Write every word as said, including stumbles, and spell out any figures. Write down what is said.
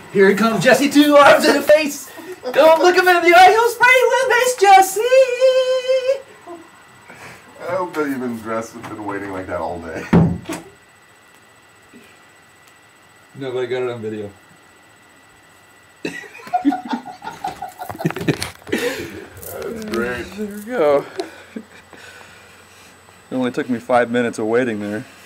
Here he comes, Jesse, two arms in the face. Don't look him in the eye, he'll spray with Mace Jesse. I hope that you've been dressed and been waiting like that all day. No, but I got it on video. That's great. There we go. It only took me five minutes of waiting there.